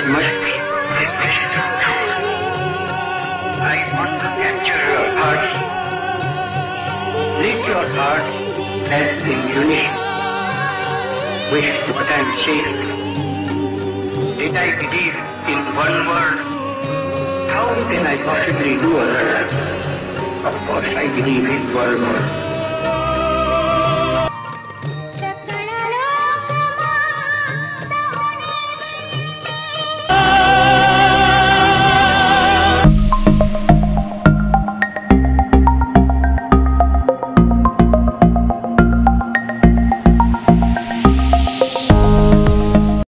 must be expressed through truth. I want to capture your hearts. Let your hearts as in unison with what I am saying. Did I believe in one world? How can I possibly do other? Of course I believe in one world.